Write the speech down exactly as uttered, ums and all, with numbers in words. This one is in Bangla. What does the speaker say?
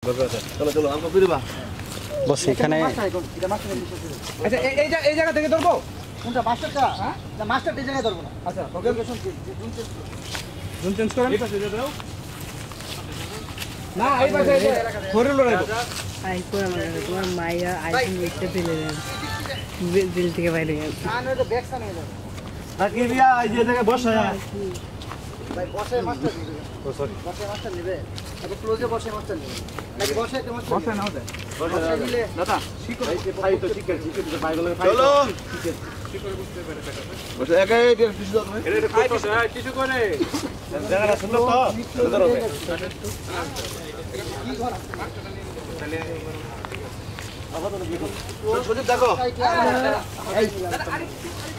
চলো চলো আমরা ফিরবা বস এখানে আচ্ছা এই এই এই জায়গা থেকে ধরবো কোনটা মাস্টারটা হ্যাঁ না মাস্টার এই জায়গায় ধরবো না আচ্ছা ওকে লোকেশন জুন চেঞ্জ করেন এই পাশে দাও না এই পাশে ধরে লড়াইবো আই কোন মানে তোমার মাইয়া আইফোন দেখতে পেলে বিল বিল থেকে বাইরে গেল না না তো ব্যাক সামনে যাবে নাকি রিয়া এই যে জায়গায় বসা ভাই বসে মাস্টার দিবে ও সরি বসে মাস্টার নেবে তারপর ক্লোজে বসে মাস্টার নেবে নাকি বসে একটা মাস্টার বসে নাও দে বসে নিলে দাদা শিখো ভাই তো ঠিক আছে ঠিক আছে ভাই বলে চলো বসে একাই এর কিছু দাও তুমি এটা কত কিছু করে জায়গাটা সুন্দর তো ধরো কি করা তাহলে আবার তো দেখো সুযোগ দেখো